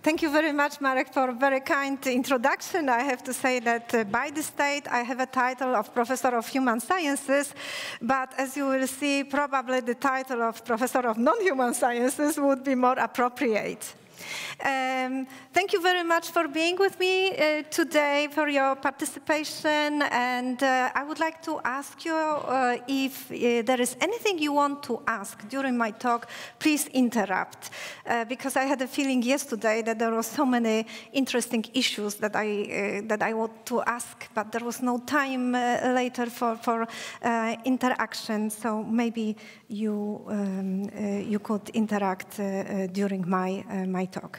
Thank you very much, Marek, for a very kind introduction. I have to say that by the state, I have a title of Professor of Human Sciences, but as you will see, probably the title of Professor of Non-Human Sciences would be more appropriate. Thank you very much for being with me today, for your participation, and I would like to ask you if there is anything you want to ask during my talk, please interrupt, because I had a feeling yesterday that there were so many interesting issues that I want to ask, but there was no time later for interaction, so maybe you could interact during my talk.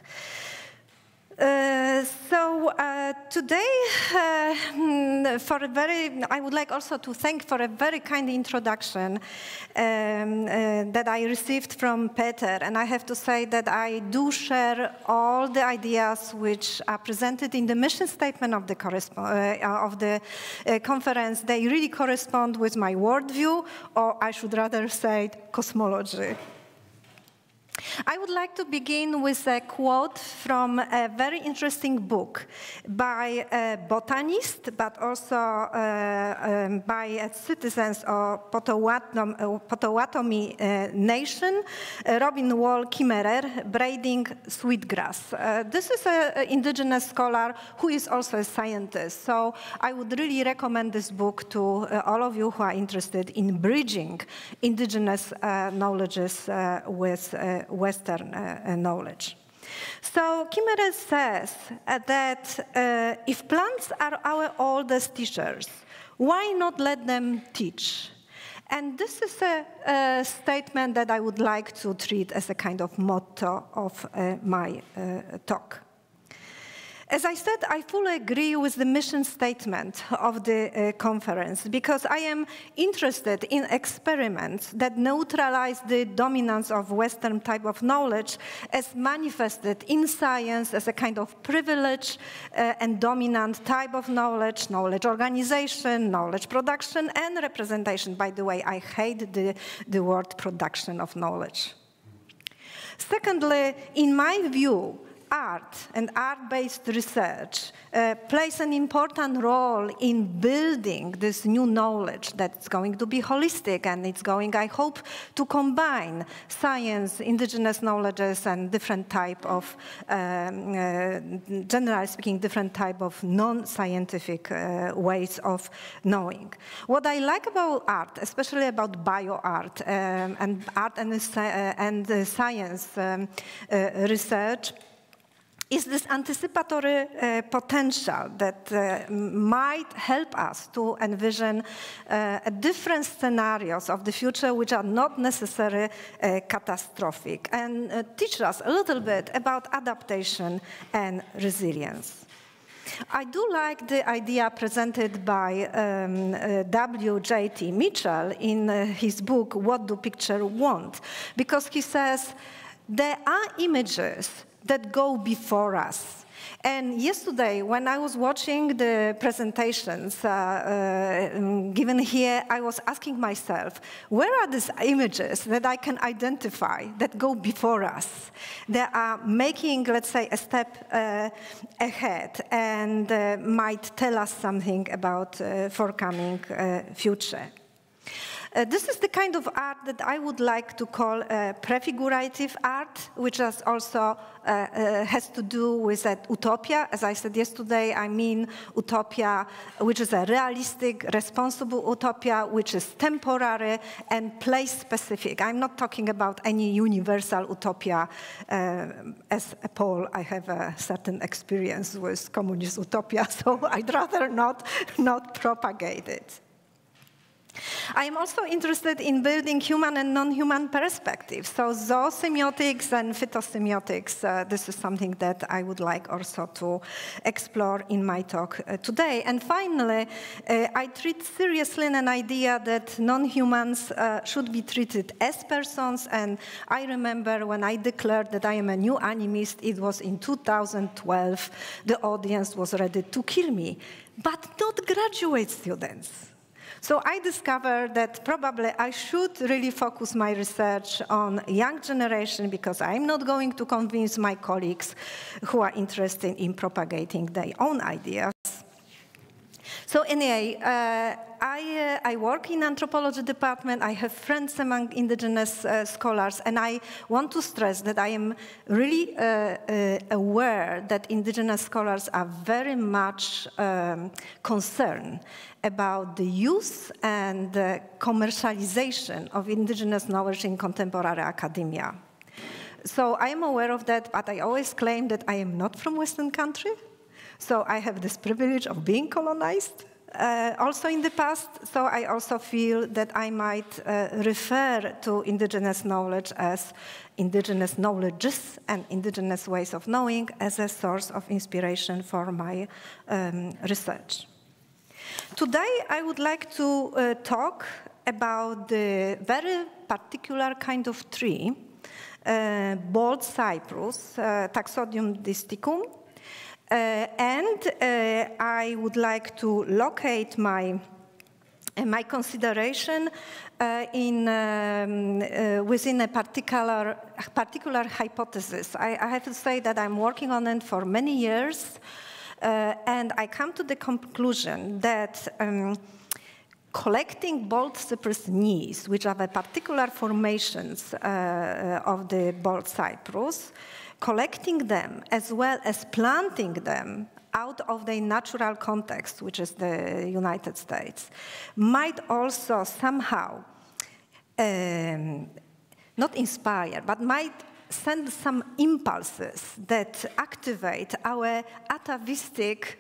Today, I would like also to thank for a very kind introduction that I received from Peter, and I have to say that I do share all the ideas which are presented in the mission statement of the conference. They really correspond with my worldview, or I should rather say cosmology. I would like to begin with a quote from a very interesting book by a botanist, but also by citizens of Potawatomi Nation, Robin Wall Kimmerer, Braiding Sweetgrass. This is an indigenous scholar who is also a scientist, so I would really recommend this book to all of you who are interested in bridging indigenous knowledges with Western knowledge. So Kimmerer says that if plants are our oldest teachers, why not let them teach? And this is a statement that I would like to treat as a kind of motto of my talk. As I said, I fully agree with the mission statement of the conference because I am interested in experiments that neutralize the dominance of Western type of knowledge as manifested in science as a kind of privilege and dominant type of knowledge, knowledge organization, knowledge production, and representation. By the way, I hate the word production of knowledge. Secondly, in my view, art and art-based research plays an important role in building this new knowledge that's going to be holistic, and it's going, I hope, to combine science, indigenous knowledges, and different type of, generally speaking, different type of non-scientific ways of knowing. What I like about art, especially about bio-art and art and science research, is this anticipatory potential that might help us to envision different scenarios of the future which are not necessarily catastrophic, and teach us a little bit about adaptation and resilience. I do like the idea presented by W.J.T. Mitchell in his book, What Do Pictures Want? Because he says, there are images that go before us. And yesterday, when I was watching the presentations given here, I was asking myself, where are these images that I can identify that go before us, that are making, let's say, a step ahead and might tell us something about forthcoming future? This is the kind of art that I would like to call prefigurative art, which is also has to do with utopia. As I said yesterday, I mean utopia, which is a realistic, responsible utopia, which is temporary and place-specific. I'm not talking about any universal utopia. As a Pole, I have a certain experience with communist utopia, so I'd rather not propagate it. I am also interested in building human and non-human perspectives. So zoosemiotics and phytosemiotics, this is something that I would like also to explore in my talk today. And finally, I treat seriously an idea that non-humans should be treated as persons. And I remember when I declared that I am a new animist, it was in 2012. The audience was ready to kill me, but not graduate students. So I discovered that probably I should really focus my research on young generation because I'm not going to convince my colleagues who are interested in propagating their own ideas. So anyway, I work in anthropology department. I have friends among indigenous scholars, and I want to stress that I am really aware that indigenous scholars are very much concerned about the use and the commercialization of indigenous knowledge in contemporary academia. So I am aware of that, but I always claim that I am not from Western country. So I have this privilege of being colonized also in the past. So I also feel that I might refer to indigenous knowledge as indigenous knowledges and indigenous ways of knowing as a source of inspiration for my research. Today I would like to talk about the very particular kind of tree, bald cypress, Taxodium distichum. I would like to locate my consideration within a particular hypothesis. I have to say that I'm working on it for many years, and I come to the conclusion that collecting bald cypress knees, which are the particular formations of the bald cypress, collecting them as well as planting them out of their natural context, which is the United States, might also somehow not inspire, but might send some impulses that activate our atavistic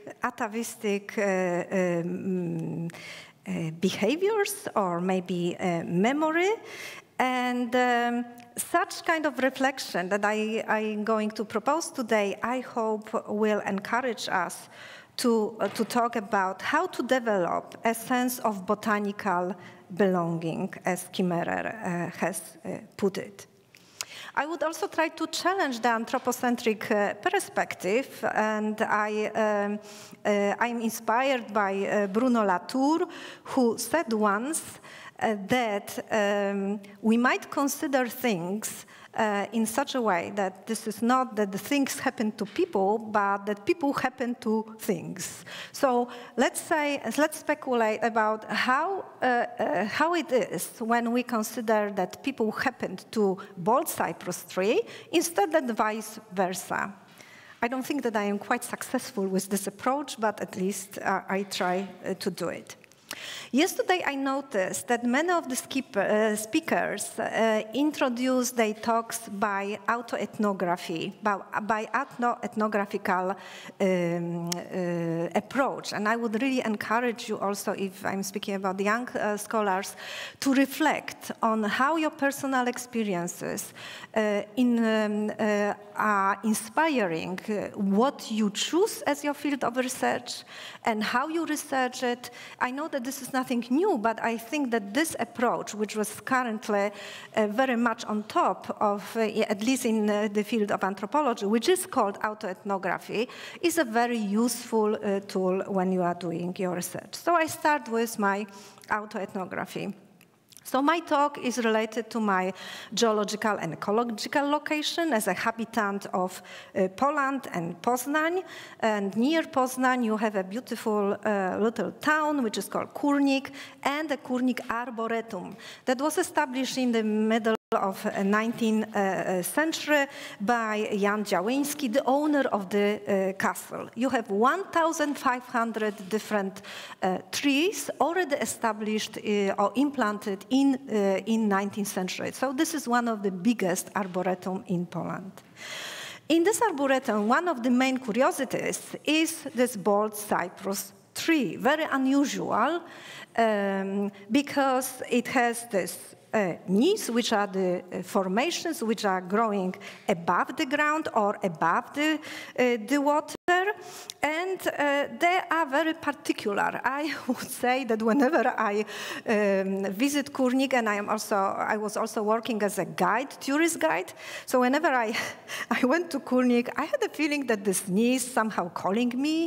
behaviors or maybe memory. And such kind of reflection that I'm going to propose today, I hope will encourage us to talk about how to develop a sense of botanical belonging, as Kimmerer has put it. I would also try to challenge the anthropocentric perspective, and I'm inspired by Bruno Latour, who said once that we might consider things in such a way that this is not that the things happen to people, but that people happen to things. So let's speculate about how it is when we consider that people happened to bald cypress tree instead of vice versa. I don't think that I am quite successful with this approach, but at least I try to do it. Yesterday, I noticed that many of the speakers introduced their talks by autoethnography, by ethnographical approach. And I would really encourage you also, if I'm speaking about the young scholars, to reflect on how your personal experiences are inspiring what you choose as your field of research and how you research it. I know that this is nothing new, but I think that this approach, which was currently very much on top of, at least in the field of anthropology, which is called autoethnography, is a very useful tool when you are doing your research. So I start with my autoethnography. So my talk is related to my geological and ecological location as a habitant of Poland and Poznań. And near Poznań, you have a beautiful little town, which is called Kurnik, and the Kurnik Arboretum that was established in the middle of the 19th century by Jan Działyński, the owner of the castle. You have 1,500 different trees already established or implanted in 19th century. So this is one of the biggest arboretum in Poland. In this arboretum, one of the main curiosities is this bald cypress tree, very unusual because it has this knees, which are the formations which are growing above the ground or above the water, and they are very particular. I would say that whenever I visit Kurnik, and I was also working as a guide, tourist guide, so whenever I went to Kurnik, I had a feeling that this knee is somehow calling me.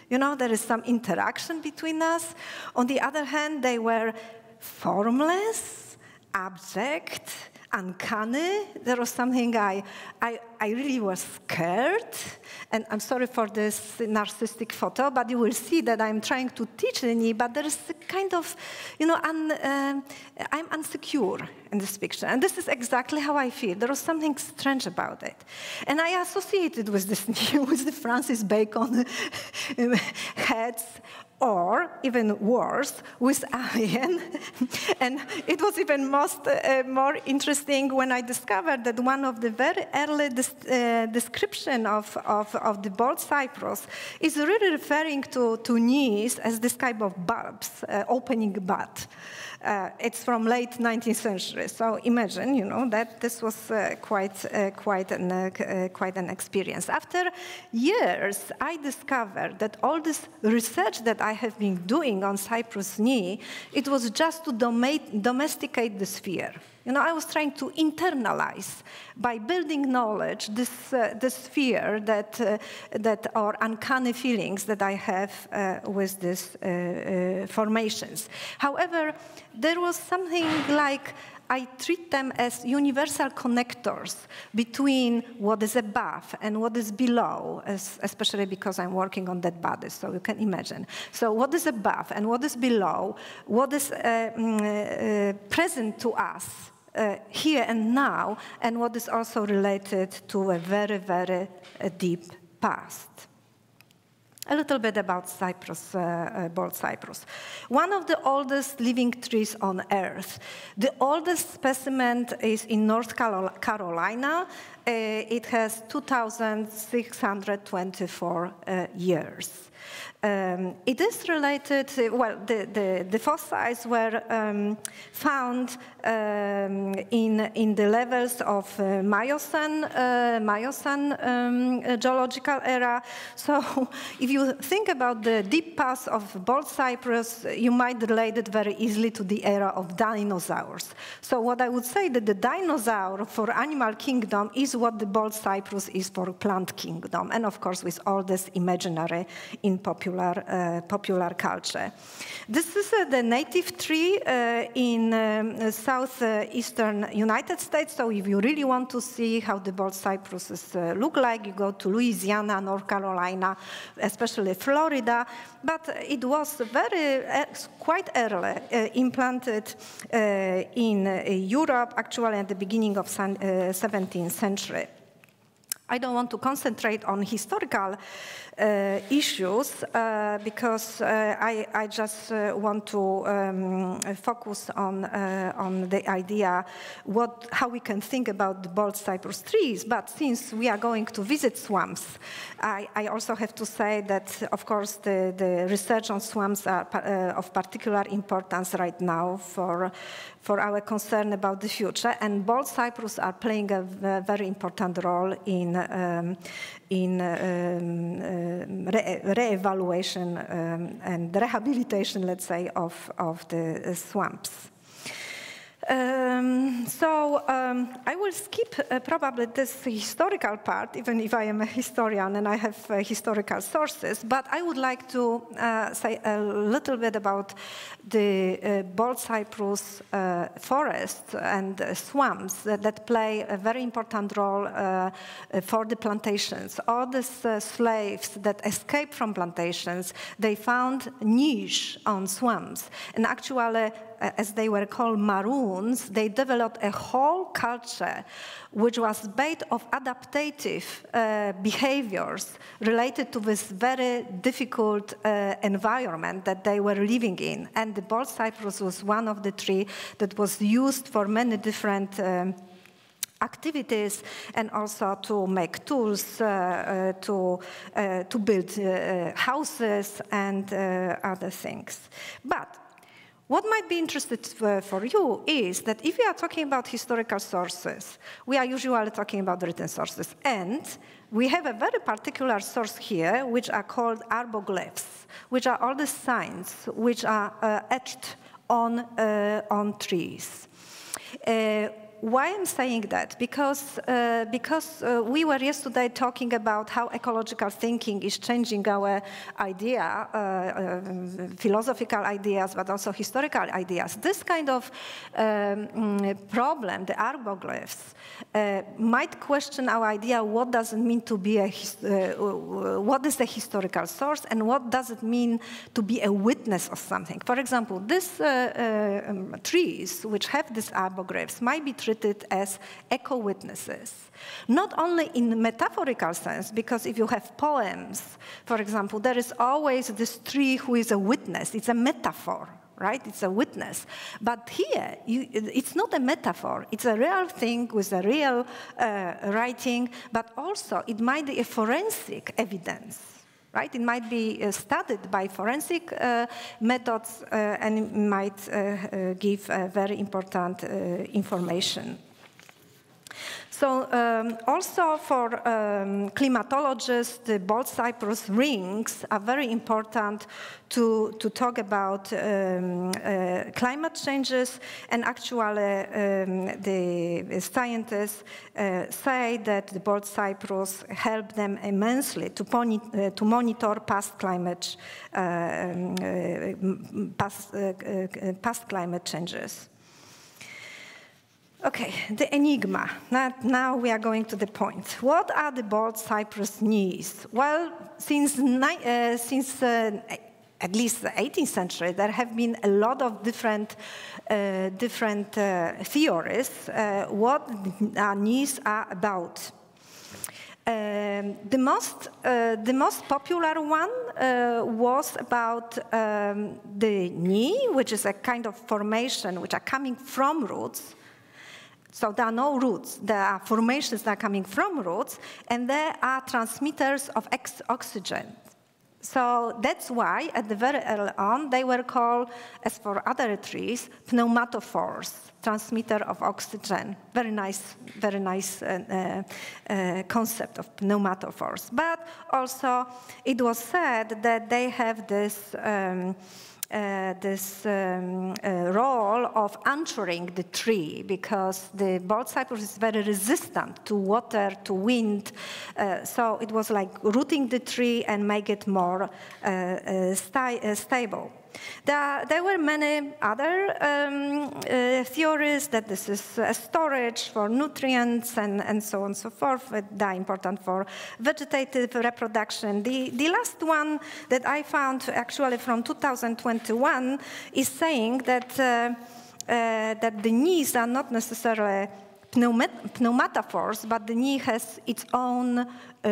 You know, there is some interaction between us. On the other hand, they were formless, abject, uncanny. There was something I really was scared. And I'm sorry for this narcissistic photo, but you will see that I'm trying to teach Lini, but there is a kind of, you know, I'm insecure in this picture. And this is exactly how I feel. There was something strange about it. And I associated with this with the Francis Bacon heads, or even worse, with alien. And it was even more interesting when I discovered that one of the very early description of the bald cypress is really referring to knees as this type of bulbs, opening bud. It's from late 19th century. So imagine, you know, that this was quite an experience. After years, I discovered that all this research that I have been doing on cypress knee, it was just to domesticate the sphere. You know, I was trying to internalize, by building knowledge, this fear that or uncanny feelings that I have with these formations. However, there was something like I treat them as universal connectors between what is above and what is below, especially because I'm working on dead bodies, so you can imagine. So what is above and what is below, what is present to us here and now, and what is also related to a very, very deep past. A little bit about cypress, bald cypress. One of the oldest living trees on Earth. The oldest specimen is in North Carolina. It has 2,624 years. It is related, well, the fossils were found in the levels of Miocene geological era. So if you think about the deep past of bald cypress, you might relate it very easily to the era of dinosaurs. So what I would say that the dinosaur for animal kingdom is what the bald cypress is for plant kingdom, and of course with all this imaginary in popular culture. This is the native tree in southeastern United States. So if you really want to see how the bald cypresses look like, you go to Louisiana, North Carolina, especially Florida. But it was quite early implanted in Europe, actually at the beginning of 17th century. I don't want to concentrate on historical issues because I just want to focus on the idea how we can think about the bald cypress trees. But since we are going to visit swamps, I also have to say that, of course, the research on swamps are of particular importance right now for our concern about the future, and bald cypress are playing a very important role in re-evaluation and rehabilitation, let's say, of the swamps. I will skip probably this historical part, even if I am a historian and I have historical sources, but I would like to say a little bit about the bald cypress forests and swamps that play a very important role for the plantations. All these slaves that escaped from plantations, they found niche on swamps, and actually, as they were called maroons, they developed a whole culture which was based on adaptive behaviors related to this very difficult environment that they were living in. And the bald cypress was one of the trees that was used for many different activities, and also to make tools, to build houses and other things. But what might be interesting for you is that if we are talking about historical sources, we are usually talking about written sources. And we have a very particular source here, which are called arboglyphs, which are all the signs which are etched on trees. why I'm saying that? Because we were yesterday talking about how ecological thinking is changing our idea, philosophical ideas, but also historical ideas. This kind of problem, the arboglyphs, might question our idea: what does it mean to be what is the historical source, and what does it mean to be a witness of something? For example, these trees which have these arboglyphs might be treated as eco-witnesses, not only in metaphorical sense, because if you have poems, for example, there is always this tree who is a witness. It's a metaphor, right? It's a witness. But here, it's not a metaphor. It's a real thing with a real writing, but also it might be a forensic evidence. Right? It might be studied by forensic methods and it might give very important information. So also for climatologists, the bald cypress rings are very important to talk about climate changes, and actually the scientists say that the bald cypress help them immensely to monitor past climate changes. Okay, the enigma. Now we are going to the point. What are the bald cypress knees? Well, since at least the 18th century, there have been a lot of different theories what knees are about. The most popular one was about the knee, which is a kind of formation which are coming from roots. So there are no roots. There are formations that are coming from roots, and there are transmitters of oxygen. So that's why, at the very early on, they were called, as for other trees, pneumatophores, transmitter of oxygen. Very nice concept of pneumatophores. But also, it was said that they have this role of anchoring the tree, because the bald cypress is very resistant to water, to wind. So it was like rooting the tree and make it more stable. There were many other theories that this is a storage for nutrients and so on and so forth. They are important for vegetative reproduction. The last one that I found, actually from 2021, is saying that the knees are not necessarily pneumatophores, but the knee has its own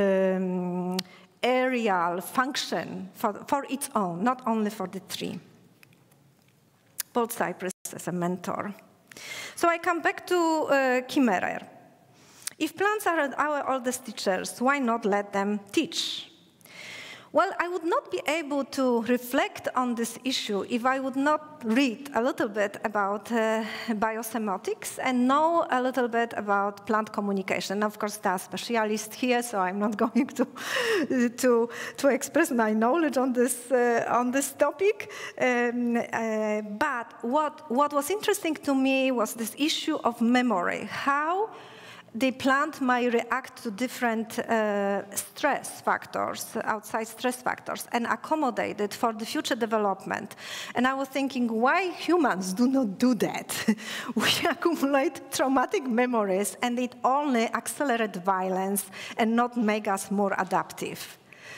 aerial function for its own, not only for the tree. Bald cypress as a mentor. So I come back to Kimmerer. If plants are our oldest teachers, why not let them teach? Well, I would not be able to reflect on this issue if I would not read a little bit about biosemiotics and know a little bit about plant communication. Of course, there are specialists here, so I'm not going to express my knowledge on this topic. But what was interesting to me was this issue of memory. How the plant might react to different stress factors, outside stress factors, and accommodate it for the future development. And I was thinking, why humans do not do that? We accumulate traumatic memories, and it only accelerates violence and not make us more adaptive.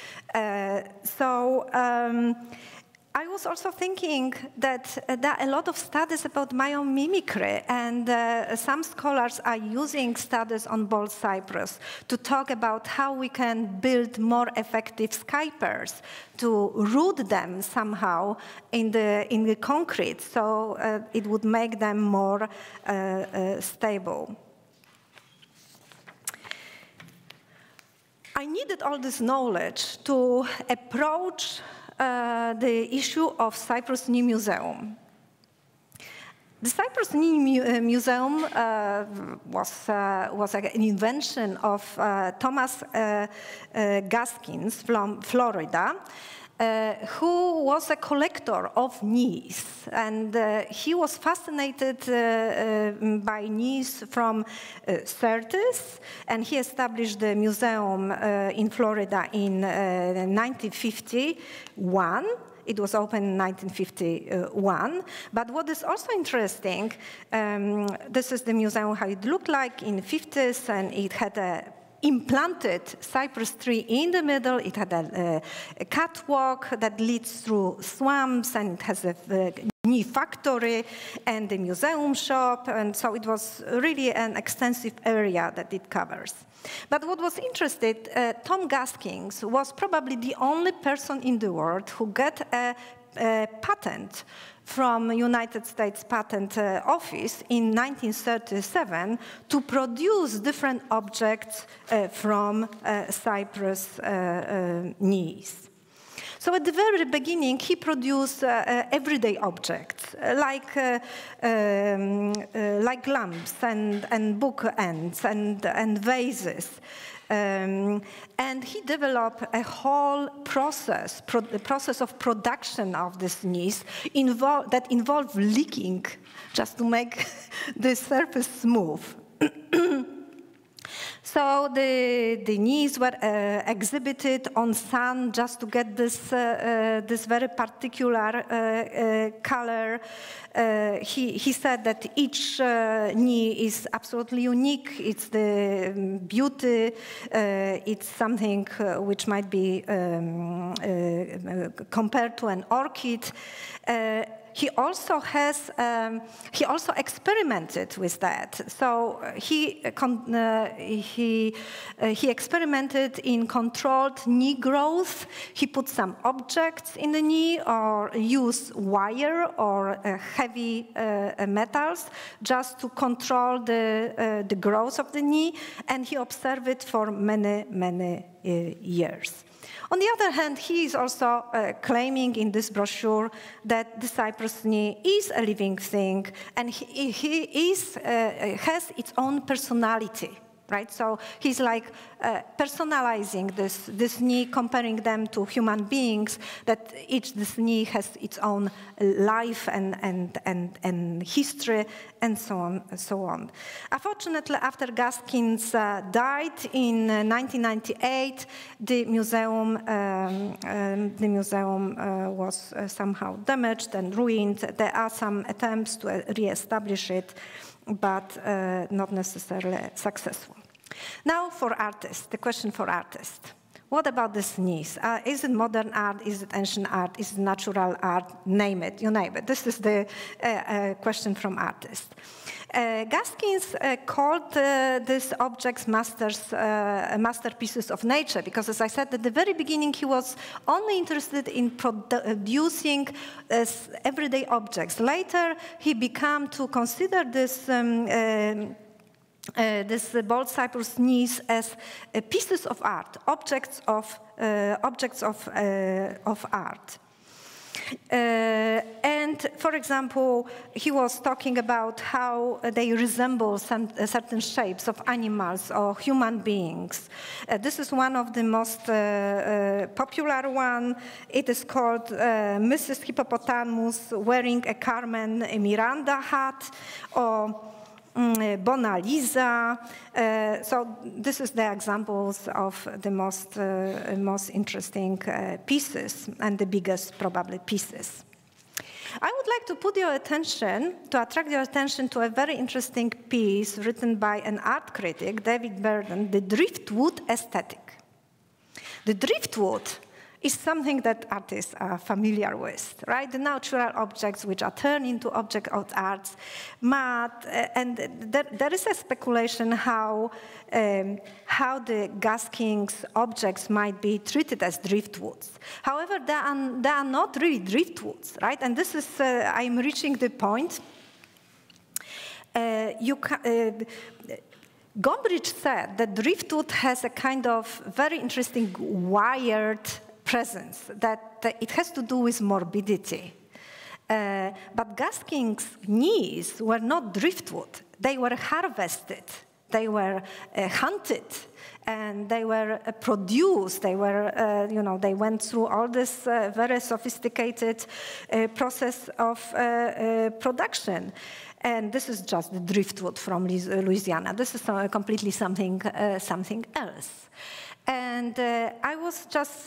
I was also thinking that there are a lot of studies about biomimicry, and some scholars are using studies on bald cypress to talk about how we can build more effective skypers, to root them somehow in the concrete, so it would make them more stable. I needed all this knowledge to approach the issue of Cypress Knee Museum. The Cypress Knee Museum was an invention of Thomas Gaskins from Florida. who was a collector of knees. And he was fascinated by knees from Cypress, and he established the museum in Florida in 1951. It was opened in 1951. But what is also interesting, this is the museum, how it looked like in the 50s, and it had a implanted cypress tree in the middle. It had a catwalk that leads through swamps, and it has a knee factory and a museum shop, and so it was really an extensive area that it covers. But what was interesting, Tom Gaskins was probably the only person in the world who got a patent from United States Patent Office in 1937 to produce different objects from cypress knees. So at the very beginning, he produced everyday objects, like lamps and book ends and vases. And he developed a whole process, the process of production of these knees that involved leaking just to make the surface smooth. So the knees were exhibited on sun just to get this very particular color. He said that each knee is absolutely unique. It's the beauty. It's something which might be compared to an orchid. He also experimented with that. So he experimented in controlled knee growth. He put some objects in the knee, or used wire or heavy metals just to control the growth of the knee, and he observed it for many years. On the other hand, he is also claiming in this brochure that the cypress knee is a living thing, and he has its own personality. Right? So he's like personalizing this knee, comparing them to human beings, that this knee has its own life and history, and so on and so on. Unfortunately, after Gaskins died in 1998, the museum was somehow damaged and ruined. There are some attempts to re-establish it, but not necessarily successful. Now for artists, the question for artists. What about these knees? Is it modern art? Is it ancient art? Is it natural art? Name it, you name it. This is the question from artists. Gaskins called these objects masterpieces of nature, because, as I said at the very beginning, he was only interested in producing everyday objects. Later, he began to consider this bold cypress knees as pieces of art, objects of art. And, for example, he was talking about how they resemble certain shapes of animals or human beings. This is one of the most popular one. It is called Mrs. Hippopotamus wearing a Carmen Miranda hat, or Mona Lisa. So this is the examples of the most interesting pieces, and the biggest probably pieces. I would like to attract your attention to a very interesting piece written by an art critic, David Burden, The Driftwood Aesthetic. The driftwood is something that artists are familiar with, right? The natural objects which are turned into objects of arts, mud, and there is a speculation how the Gaskins objects might be treated as driftwoods. However, they are not really driftwoods, right? And this is, I'm reaching the point. Gombrich said that driftwood has a kind of very interesting wired presence, that it has to do with morbidity. But Gaskins' knees were not driftwood. They were harvested. They were hunted, and they were produced. They were, they went through all this very sophisticated process of production. And this is just the driftwood from Louisiana. This is completely something else. And I was just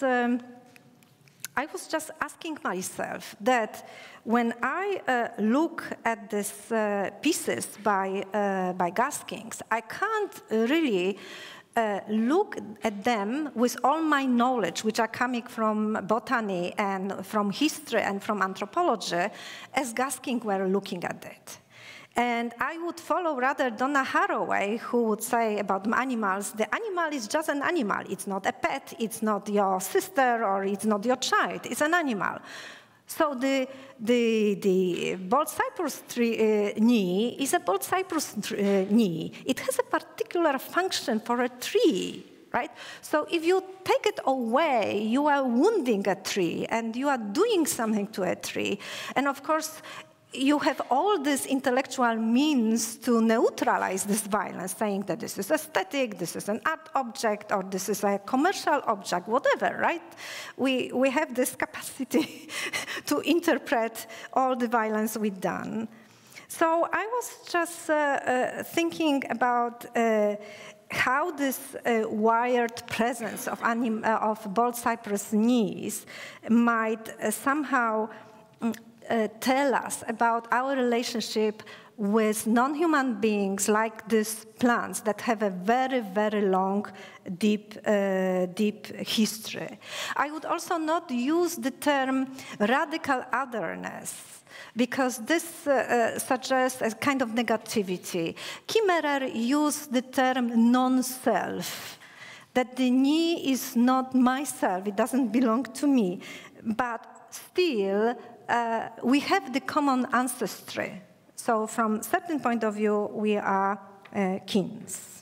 asking myself that when I look at these pieces by Gaskins, I can't really look at them with all my knowledge, which are coming from botany and from history and from anthropology, as Gaskins were looking at it. And I would follow rather Donna Haraway, who would say about animals, the animal is just an animal. It's not a pet, it's not your sister, or it's not your child, it's an animal. So the bald cypress tree knee is a bald cypress knee. It has a particular function for a tree, right? So if you take it away, you are wounding a tree, and you are doing something to a tree. And of course, you have all these intellectual means to neutralize this violence, saying that this is aesthetic, this is an art object, or this is a commercial object, whatever, right? We have this capacity to interpret all the violence we've done. So I was just thinking about how this wired presence of bald cypress knees might somehow tell us about our relationship with non-human beings like these plants that have a very, very long, deep history. I would also not use the term radical otherness, because this suggests a kind of negativity. Kimmerer used the term non-self, that the knee is not myself, it doesn't belong to me, but still we have the common ancestry. So from a certain point of view, we are kins.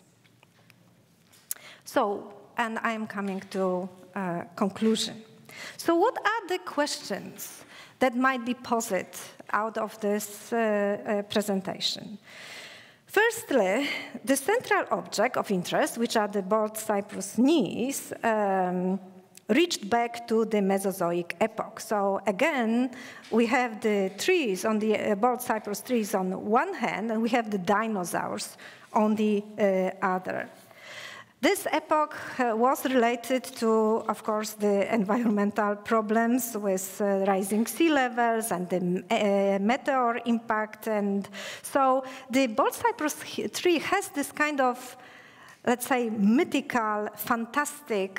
So, and I am coming to conclusion. So what are the questions that might be posed out of this presentation? Firstly, the central object of interest, which are the bald cypress knees, reached back to the Mesozoic epoch. So again, we have the trees on the bald cypress trees on one hand, and we have the dinosaurs on the other. This epoch was related to, of course, the environmental problems with rising sea levels and the meteor impact. And so the bald cypress tree has this kind of, let's say, mythical, fantastic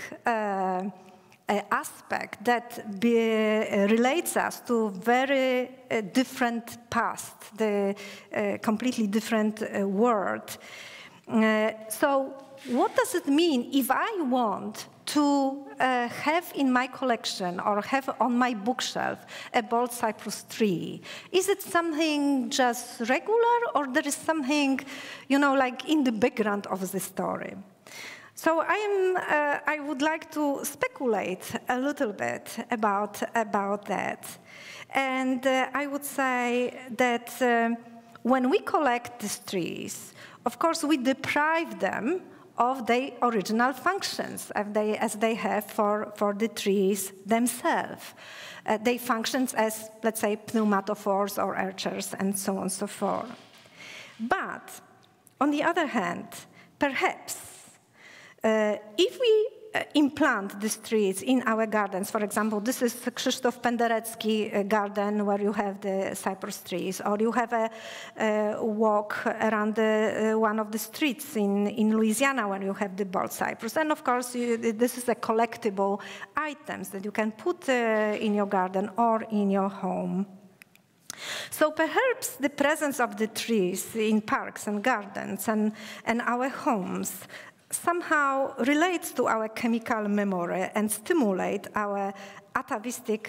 aspect that relates us to very different past, the completely different world. So what does it mean if I want to have in my collection or have on my bookshelf a bald cypress tree? Is it something just regular, or there is something, like in the background of the story? So I would like to speculate a little bit about that. And I would say that when we collect these trees, of course, we deprive them of their original functions as they have for the trees themselves. They function as, let's say, pneumatophores or archers and so on and so forth. But on the other hand, perhaps if we implant these trees in our gardens, for example, this is Krzysztof Penderecki garden where you have the cypress trees, or you have a walk around one of the streets in Louisiana where you have the bald cypress. And of course, this is a collectible items that you can put in your garden or in your home. So perhaps the presence of the trees in parks and gardens and our homes somehow relates to our chemical memory and stimulate our atavistic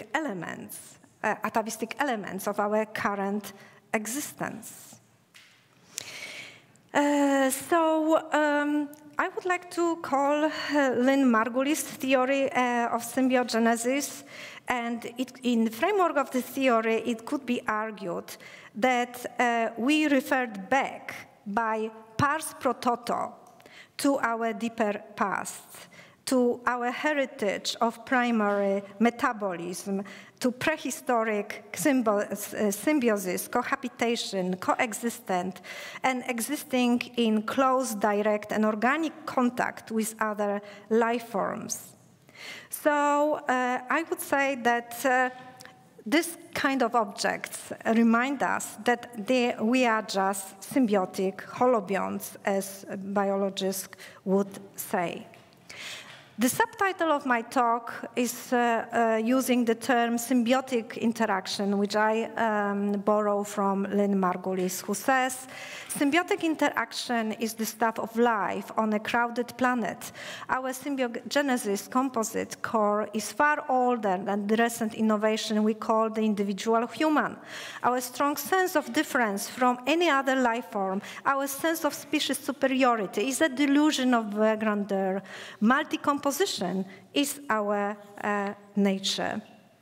elements of our current existence. I would like to call Lynn Margulis' theory of symbiogenesis, and in the framework of the theory, it could be argued that we referred back by pars pro toto to our deeper past, to our heritage of primary metabolism, to prehistoric symbiosis, cohabitation, coexistent, and existing in close, direct, and organic contact with other life forms. So I would say that this kind of objects remind us that we are just symbiotic holobionts, as biologists would say. The subtitle of my talk is using the term symbiotic interaction, which I borrow from Lynn Margulis, who says, symbiotic interaction is the stuff of life on a crowded planet. Our symbiogenesis composite core is far older than the recent innovation we call the individual human. Our strong sense of difference from any other life form, our sense of species superiority is a delusion of grandeur. Multi-composition is our nature.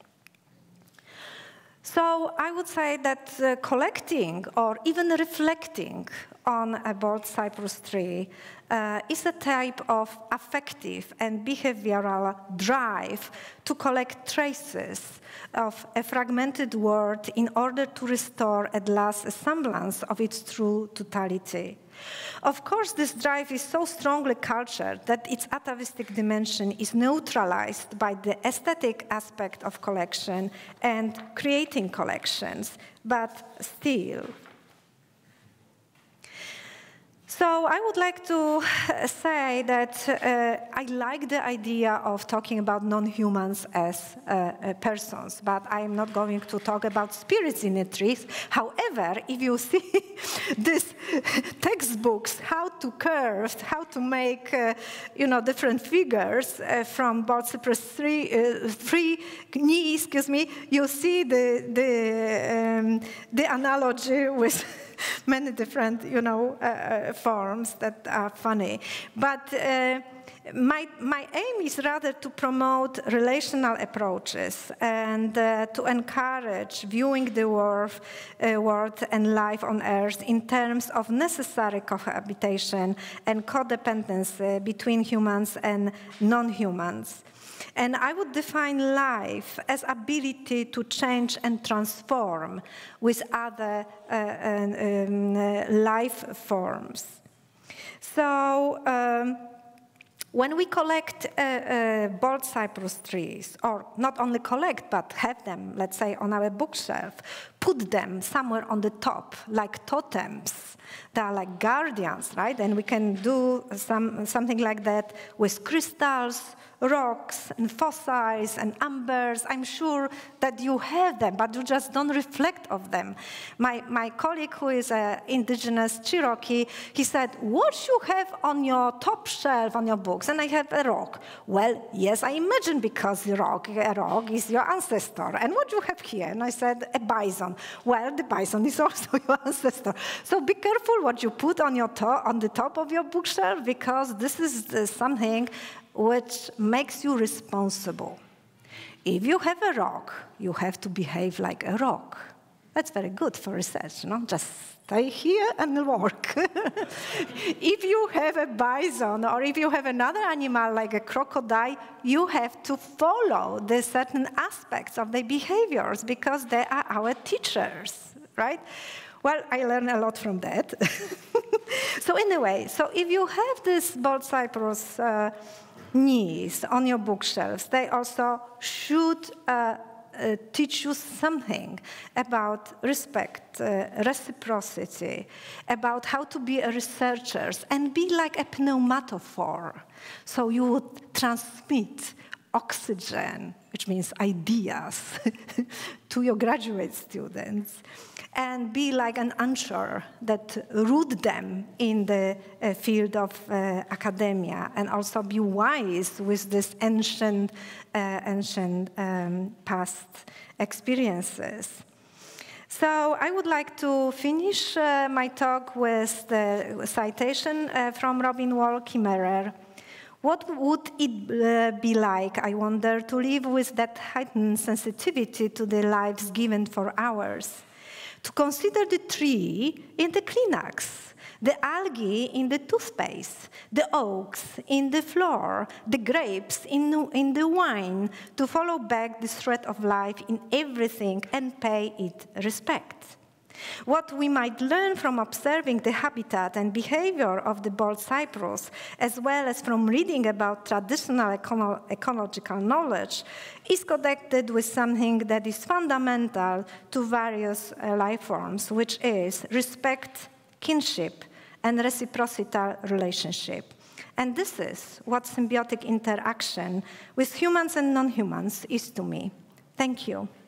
So I would say that collecting or even reflecting on a bored cypress tree is a type of affective and behavioral drive to collect traces of a fragmented world in order to restore at last a semblance of its true totality. Of course, this drive is so strongly cultured that its atavistic dimension is neutralized by the aesthetic aspect of collection and creating collections, but still. So I would like to say that I like the idea of talking about non-humans as persons, but I am not going to talk about spirits in the trees. However, if you see these textbooks, how to curve, how to make different figures from board Cypress tree knee, you see the analogy with many different, forms that are funny. But my aim is rather to promote relational approaches and to encourage viewing the world and life on Earth in terms of necessary cohabitation and codependency between humans and non-humans. And I would define life as ability to change and transform with other life forms. So when we collect bored cypress trees, or not only collect, but have them, let's say, on our bookshelf, put them somewhere on the top, like totems. They are like guardians, right? And we can do something like that with crystals, rocks, and fossils, and ambers. I'm sure that you have them, but you just don't reflect of them. My colleague, who is an indigenous Cherokee, he said, what you have on your top shelf on your books? And I have a rock. Well, yes, I imagine, because a rock is your ancestor. And what you have here? And I said, a bison. Well, the bison is also your ancestor. So be careful what you put on the top of your bookshelf, because this is something which makes you responsible. If you have a rock, you have to behave like a rock. That's very good for research, Just stay here and work. If you have a bison, or if you have another animal like a crocodile, you have to follow the certain aspects of their behaviors, because they are our teachers, right? Well, I learned a lot from that. So anyway, so if you have this bored cypress knees on your bookshelves, they also should teach you something about respect, reciprocity, about how to be a researcher and be like a pneumatophore. So you would transmit oxygen, which means ideas, to your graduate students, and be like an anchor that root them in the field of academia, and also be wise with this ancient past experiences. So I would like to finish my talk with the citation from Robin Wall Kimmerer. What would it be like, I wonder, to live with that heightened sensitivity to the lives given for ours? to consider the tree in the Kleenex, the algae in the toothpaste, the oaks in the floor, the grapes in the wine, to follow back the thread of life in everything and pay it respect. What we might learn from observing the habitat and behavior of the bald cypress, as well as from reading about traditional ecological knowledge, is connected with something that is fundamental to various life forms, which is respect, kinship, and reciprocal relationship. And this is what symbiotic interaction with humans and non-humans is to me. Thank you.